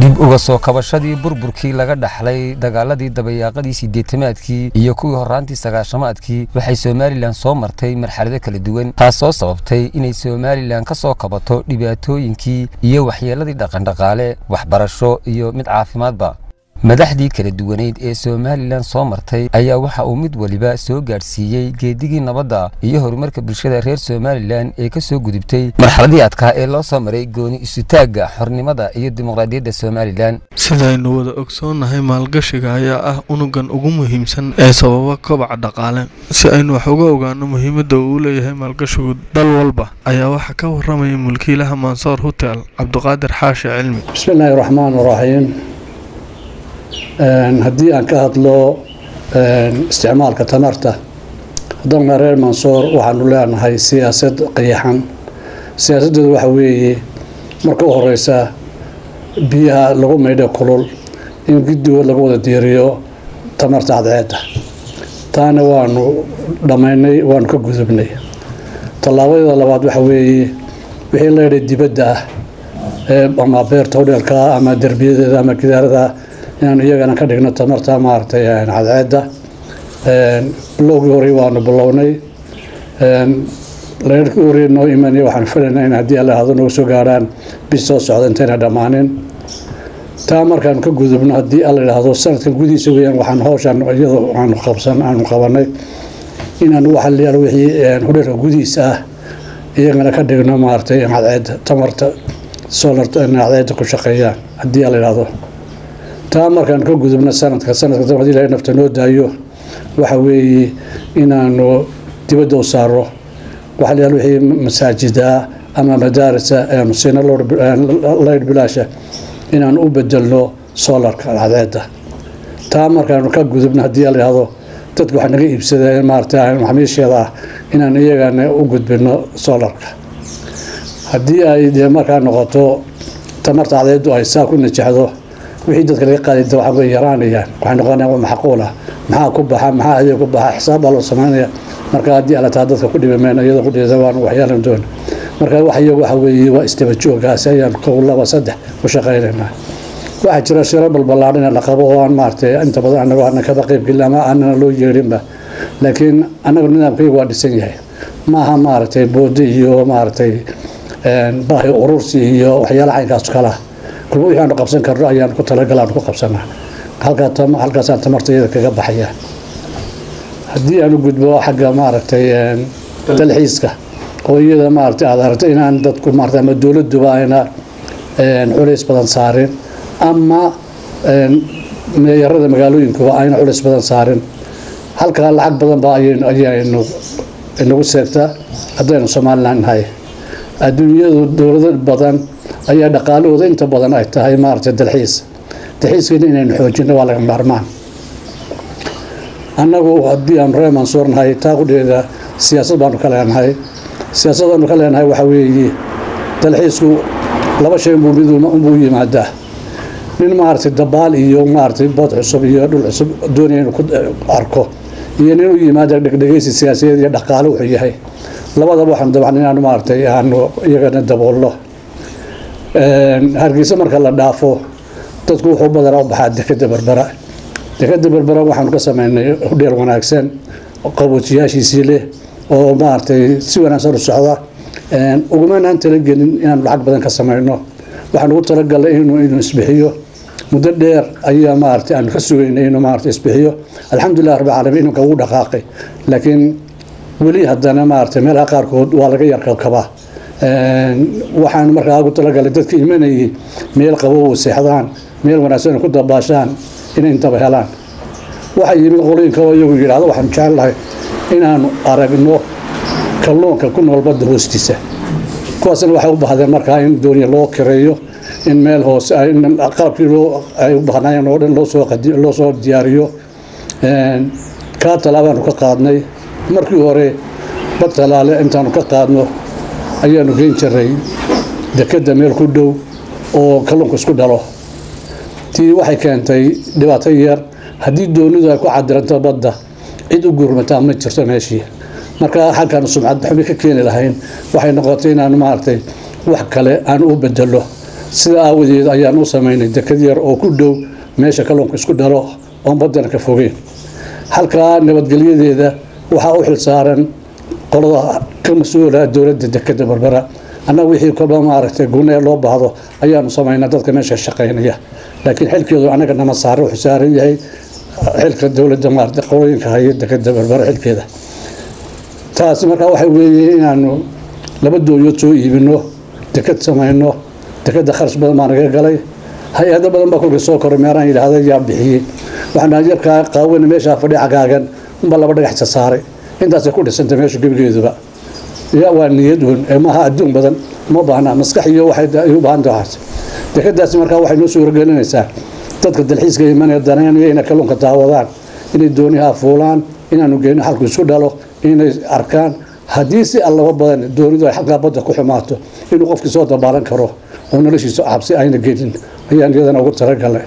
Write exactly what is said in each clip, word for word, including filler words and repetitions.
dib uga soo kabashadii burburkii laga dhaxlay dagaaladii dabayaaqadii sideetamaadkii iyo kuwii horaantii sagaashamaadkii waxay Soomaaliland soo martay marxalado kala duwan taas oo sababtay inay Soomaaliland ka soo kabato dhibaatooyinkii iyo waxyeeladii dhaqan dhaqaale waxbarasho iyo mid caafimaadba madaxdii kala duwaneed ee Soomaaliland soo martay ayaa waxa uu mid waliba soo gaarsiiyay geedigii nabadda iyo horumarka bulshada reer Soomaaliland ee ka soo gudubtay marxaladii adkaa ee loo soo maray gooni isu taagga xornimada iyo dimuqraadiyadda Soomaaliland sidaynu wada ogsoonahay maalgashiga ayaa ah unugan ugu muhiimsan ee sababa kobaca dhaqaale si aynu wax uga ogaano muhiimadda uu leeyahay maalgashigu dal walba ayaa waxa ka waramaya mulkiilaha Mansoor Hotel Cabdiqaadir Xaashi Cilmi bismillaahir rahmaanir rahiim haddii aan ka hadlo isticmaalka tamarta haddana reer Mansoor waxaanu leenahay siyaasad qeexan siyaasaddu waxa weeye marka u horeysa biyaha lagu meydho kulul in guddiga lagu wada diiriyo tamarta cadceedda taana waanu dhamaynay waanu ka gudubnay tallaabada labaad waxa weeye wixii la yidhi dibadda ah ama beerta hodheelka ama derbiyadeeda ama gidaarada inaan iyagana ka dhigno tamarta maartay cadceedda bilowgii hore waanu bilownay leerkii hore noo imanay waxaan filaynaa in haddii alla hado nagu soo gaaraan bis soo socda intayna dhammaanin taa markaan ka gudubno haddii alla yidhaahdo sanadkan gudihiisa weeyaan waxaan hawshan iyadoo aanu qabsan aanu qabanay inaan waxa la yidhaahdo wixii hodheelka gudihiisa ah iyagana ka dhigno maartay cadceedda tamarta solar cadceedda ku shaqeeyaan haddii alla yidhaahdo taa markaan ka gudubno sanadka sanadka haddii ilaahay nafta noo daayo waxa weeye inaanu dibadda u saaro waxa la yidhaahdo wixii masaajida ama madaarisa aanu siina laydh bilaasha inaanu u bedelno solarka cadceedda taa markaanu ka gudubno haddii la yidhaahdo dadka waxa naga iibsada maaragtay maxamiisheeda ah inaan iyagana u gudbino solarka haddii ay dee markaa noqoto tamarta cadceeddu ay saa ku najaxdo wixii dadka laga qaaday waxa way yaraanayaan waxay noqonayaan macquul ah maxaa ku baxa maxaa adeeg ku baxa xisaab loo sameeyaa marka haddii ala taa dadka ku dhibameen iyadoo ku dhibaan waxyaalan doon marka wax iyagu waxa weeye waa istaba jooggaas ayaan ku laba saddex ku shaqeynaa waxa jira shirab balbalaadina la qabo oo aan maartay inta badan anagu aan ka qayb galnaa ma aan loo yeerinba laakiin anagu nidaamkaygu waa dhisan yahay ma aha maartay boodi iyo maartay een baahi urursi iyo waxyaalaha aynkaas kala kullu waxaan qabsan karno ayaan ku talagalaan ku qabsanaa halka tam halkaas aan tamartayda kaga baxaya haddii aanu gudbo xagga maartay dalxiiska oo iyada maartay aad aragtay inaan dadku maartay ama dawladdu baayna een culays badan saarin ama een meeyarada magaalooyinka ayna culays badan saarin halka lacag badan baa ayaynu inagu seegtaa haddaynu Soomaaliland nahay adduunyadu dawlado badan ayaa dhaqaalahooda inta badan ay tahay maartay dalxiis dalxiiskana inaynu xoojino waa laga maarmaan annagu haddii aan reer Mansoor nahay taa ku dheeda siyaasad baanu ka leenahay siyaasadanu ka leenahay waxa weeye dalxiisku laba shay buu mid u yimaadaa nin maartay dabaal iyo maartay bad cusub iyo dhul cusub doonaya inuu ku arko iyo nin u yimaada dhagdhagaysi siyaasadeed iyo dhaqaale wuxuu yahay labadaba waxaan dabcan inaan maartay aanu iyagana daboolno hargeysa marka la dhaafo dadku wuxuu badan u baxaa dekada Berbera dekada Berbera waxaan ka sameynay hodheel wanaagsan qaboojiyaashiisii leh oo maartay si wanaagsan u socda een ugu manaan talagelin inaan lacag badan ka sameyno waxaan ugu talagalay inuu inuu isbixiyo muddo dheer ayaa maartay aan ka sugeynay inuu maartay isbixiyo alxamdulillah rabbil caalamiin inuu ka ugu dhaqaaqay laakiin wali haddana maartay meelaha qaarkood waa laga yar kabkaba een waxaan markaa ugu talagalay dadka imanayay meel qabow seexdaan meel wanaagsan ku dabaashaan inay intaba helaan waxa yimid qolooyinka oo iyagu yiraahdo waxaan jecelahay inaanu aragno kalluunka ku nool badda hoostiisa kuwaasna waxay u baahdeen markaa in dooniya loo kireeyo in meel hoose ay qalabkii loo ay u baahnayeen oo dhan loo soo qadiyo loo soo diyaariyo een ka talaabaan ka qaadnay markii hore bad talaale intaanu ka qaadno ayaanu geen jiray dekada meel ku dhow oo kalluunku isku dhalo tii waxay keentay dhibaato yar haddii doonidu ay ku cadiranto badda cid u gurmataa ma jirto meeshii marka halkan sumcad xubin ka keenay lahayn waxay noqotay inaan maartay wax kale aan u bedelo sida aawadeed ayaan u sameynay dekad yar oo ku dhow meesha kalluunka isku dhalo oon baddana ka fogeyn halkaa nabadgelyadeeda waxaa u xil saaran qolada ka mas-uula dowladda dekada Berbera annaga wixii kolba maaragtay guunee loo baahdo ayaanu samaynaa dadka meesha shaqaynaya laakiin xilkeedu anaga nama saaro wuxuu saaran yahay xilka dowladda maaragtay qolooyinka haya dekada Berbera xilkeeda taasi markaa waxay weeyeen inaanu laba dooyood soo iibino dekad samayno dekada kharash badan baa naga galay hay-ado badan baa kolkii soo koray meeraan yidhaahda yaa bixiyey waxaan yarkaa qaaweyna meeshaa fadhi cagaagan unbaa laba dhagax saaray intaasay ku dhisantay meesha gebigeeduba yaa waa niyad weyn ee maaha adduun badan ma baahna maskax iyo waxay u baahan tahay dekadaasi markaa waxay noo suuragelinaysaa dadka dalxiiska imanaya daneynaya inay kalluunka daawadaan inay dooniha fuulaan inaanu geyno halku isku dhalo inay arkaan haddii si allaba badan doonidu ay xaggaa badda ku xumaato inuu qofkii soo dabaalan karo oo noloshiisa cabsi ayna gelin ayaan iyadana ugu talagalnay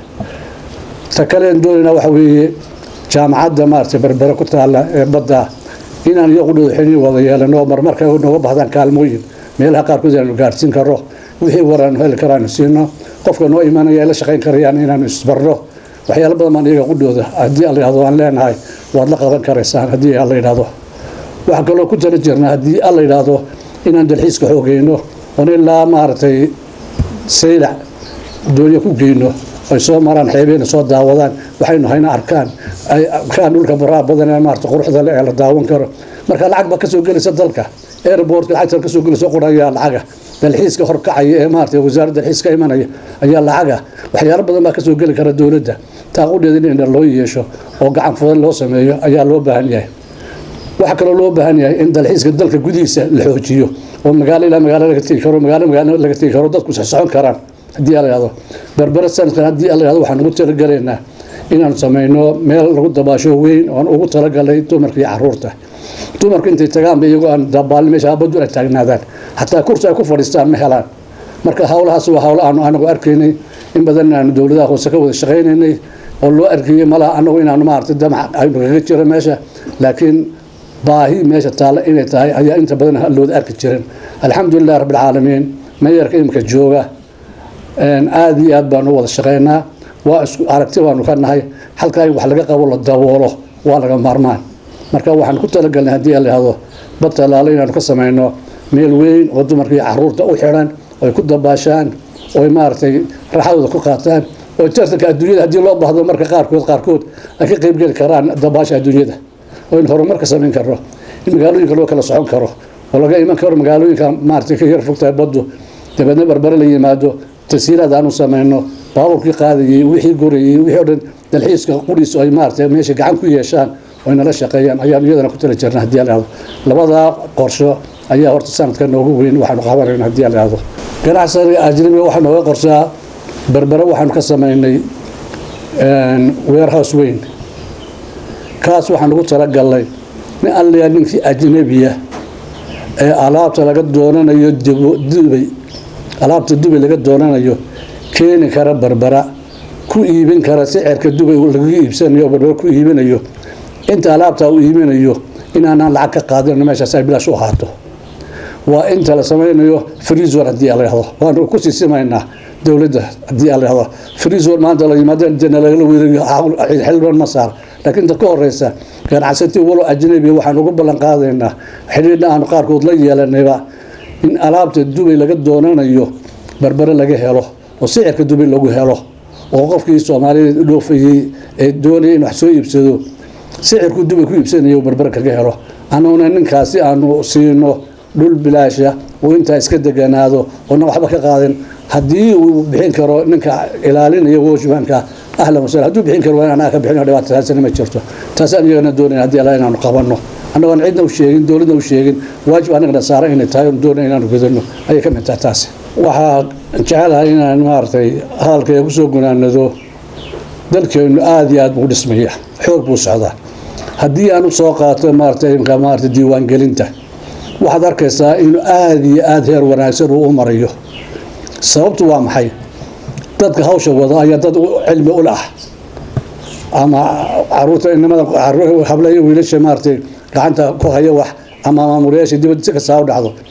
ta kaleen doonayna waxa weeye jaamacadda maaragtay Berbera ku taalla ee badda inaan iyagu dhuuxin wada yeelano marmarka nooga baxdaan kaalmooyin meelaha qaarkood aanu gaarsiin karo wixii waraan heli karaan siino qofka noo imanaya la shaqayn karayaan inaan isbarno waxyaalo badan baan iyaga qudhooda haddii alla yidhaahdo aan leenahay waad la qaban karaysaan haddii alla yidhaahdo waxaa kaloo ku tala jirnaa haddii alla yidhaahdo inaan dalxiiska xoogeyno oon ilaa maaragtay saylac doonyo ku geyno ay soo maraan xeebeena soo daawadaan waxaynu hayna arkaan ay arkaan dhulka baraa badan ee maaragtay quruxda leh ee la daawan karo marka lacag baa kasoo gelaysa dalka airportka lacagta kasoo gelaysa quraya lacaga dalxiiska horkacaya ee maaragtay wasaaradda dalxiiska imanaya ayaa lacaga waxyaalo badan baa kasoo geli kara dowladda taaqudheeda in loo yeesho oo gacan fudan loo sameeyo ayaa loo baahan yahay waxa kaloo loo baahan yahay in dalxiiska dalka gudihiisa la xoojiyo oo magaalo ilaa magaalo laga tegi karo magaalo magaalo laga tegi karo dadku socon karaan haddii alla yidhaahdo Berbera sanadkan haddii alla yidhaahdo waxaan ugu talagalaynaa inaanu samayno meel lagu dabaasho weyn oon ugu talagalay dumarka iyo carruurta dumarku intay tagaan ba iyagoo aan dabaalin meesha baddu ay taagnaadaan xataa kursi ay ku fadhiistaan ma helaan marka hawlahaas waa hawlo aanu anagu arkaynay in badan aanu dowladaha hoose ka wada shaqaynaynay oo loo arkayay malaha anagu inaanu maaragtay damac aynu kaga jiro meesha laakiin baahi meesha taalla inay tahay ayaa inta badan looda arki jirin alxamdulilah rabbilcaalamiin mayarka imika jooga aad iyo aad baanu wada shaqaynaa waa isku aragti baanu ka nahay halkaa wax laga qabo la daboolo waa laga maarmaan marka waxaan ku talagalnay haddii la yidhaahdo bad tallaalo inaanu ka samayno meel weyn oo dumarka iyo carruurta u xidhan oy ku dabaashaan oy maaragtay raaxadooda ku qaataan oo tartanka adduunyada haddii loo baahdo marka qaarkood qaarkood ay ka qayb geli karaan dabaasha adduunyada oo in horumar ka samayn karno in magaalooyinka loo kala socon karo oo laga iman karo magaalooyinka maaragtay ka yar fogtahay baddu dabeedna Berbera la yimaado tasiilaad aanu samayno baabuurkii qaadayay wixii gorayay wixii oo dhan dalxiiska qudhiisu ay maaragtay meesha gacan ku yeeshaan oo inala shaqeeyaan ayaan iyadana ku tala jirnaa haddii la yidhaahdo labadaa qorsho ayaa horta sanadka noogu weyn waxaanu qabanayna haddii la yidhaahdo ganacsiga ajnabiga waxaa nooga qorsaa Berbera waxaanu ka samaynay warehouse weyn kaas waxaan ugu talagalnay nin alla ninkii ajnabiya ee alaabta laga doonanayo Dubay alaabta Dubay laga doonanayo keeni kara Berbera ku iibin kara sicirka Dubay laga iibsanayo Berbera ku iibinayo inta alaabta uu iibinayo inaan lacag ka qaadan meeshaas ay bilaash u ahaato waa inta la samaynayo freezer haddii la yiraahdo waan ku sii samaynaa dowladda haddii la yiraahdo freezer maanta la yimaadeen jana laga weerayo xilban masaar laakiin dadka horeysa ganacsato walo ajnabi waxaan ugu ballan qaadaynaa xiriirna aan qaarkood la yeelanayba in alaabta Dubay laga doonanayo Berbera laga helo oo sicirka Dubay lagu helo oo qofkii Soomaaliyeed dhoofayay ee doonayay in wax soo iibsado sicirku Dubay ku iibsanayo Berbera kaga helo anaguna ninkaasi aanu siino dhul bilaasha oo inta iska deganaado oo waxba ka qaadan haddii uu bixin karo ninka ilaalinaya wajhanka ahlan wasahlan hadduu bixin karo waan anaa ka bixin dhibaatadaas ma jirto taas aan iyagana doonayna haddii alla inaanu qabanno annagu aan cidna u sheegin dowladna u sheegin waajib anagana saaran inay tahay oo doonayna inaanu gudano ayay ka mid tahay taasi waxaa jecelahay inaan maaragtay hadalkayga ku soo gunaanado dalkeenu aad iyo aad buu dhismaya xoog buu socdaa haddii aan u soo qaato maaragtay imka maaragtay diiwaan gelinta waxaad arkaysaa inuu aad iyo aad heer wanaagsan uu u marayo sababtu waa maxay dadka hawsha wada ayaa dad cilmi u leh ama caruurta inamada hablayo wiilasha maartay gacanta ku haya wax ama maamulayaasha dibadda ka soo dhacdo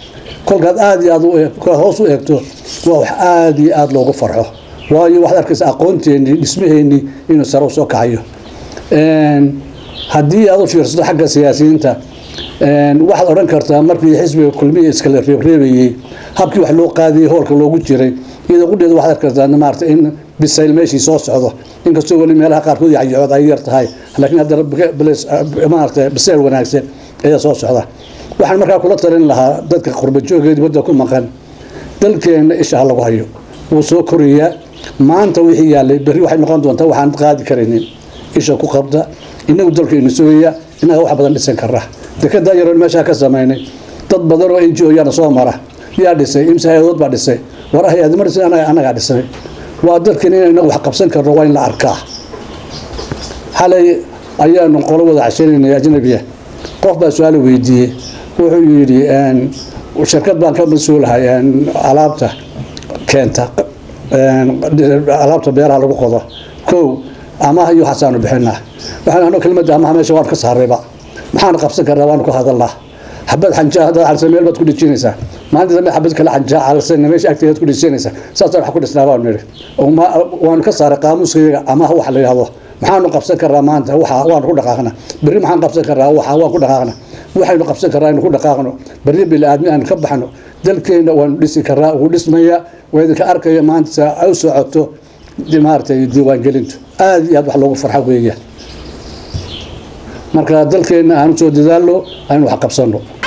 كل قد آدي أدو كهوس وإكتو وآدي أد لوجو فرحه وايو واحد أركز أقونتي إني اسمه إني إنه سروسو كعيو إن هدي أدو في رصد حق السياسيين أنت إن واحد أوران كرتا مركي حزب كل مية إسكالر في ريبي هبكي واحد لو قادي هو كل لوجو جري إذا قلت هذا واحد كرتا أنا مارت إن بالسيل ماشي صوص هذا إن كسوة اللي مالها قاركودي عيّاد عيّرت هاي لكن هذا بلس مارت بالسيل وناكسر إذا صوص هذا waxaan markaa kula talin lahaa dadka qurba joogay dibadda ku maqan dalkeena isha lagu hayo oo soo koriya maanta wixii yaalay bari waxay noqon doontaa waxaan qaadi kareenin isha ku qabda inagu dalkeena sooya inaga wax badan dhisan karaa dekada yar meesha ka sameeynay dad badan oo N G O yana soo mara yaa dhisay imsaayadood baa dhisay war hay'ad marsi anaga anaga dhisay waa dalkeena inagu wax qabsan karno waa in la arkaa xalay ayaanu qolo wada cashaynay ajnabiga qof baa su'aal weydiiyay wuxuu yiri aan shirkad baan ka masuulahay aan alaabta keenta aan alaabta beeraha lagu qodo koow ama ayu xasaan bixinaa waxaan aanu kelmad ama meesha waan ka saarayba maxaan qabsan karaa waan ku hadalnaa xabad xanjaa hada hal sameel baad ku dhijinaysaa maanta dambe xabad kala xanjaa hal sameel meesha agteed ku dhijinaysaa saas wax ku dhisnaa baan miri oo ma waan ka saaray qaamuuskayga ama wax la yiraahdo maxaan qabsan karaa maanta waxa waan ku dhaqaaqnaa bari maxaan qabsan karaa waxa waan ku dhaqaaqnaa waxaynu qabsan karaa inuu ku dhaqaaqno bari bil aadmi aan ka baxno dalkeena waan dhisi karaa ugu dhismaya way ka arkaya maanta ay socoto dimaartay diiwaan gelintu aad iyo aad wax loogu farxo weeyaan marka dalkeena aan soo dadaalo aynu wax qabsano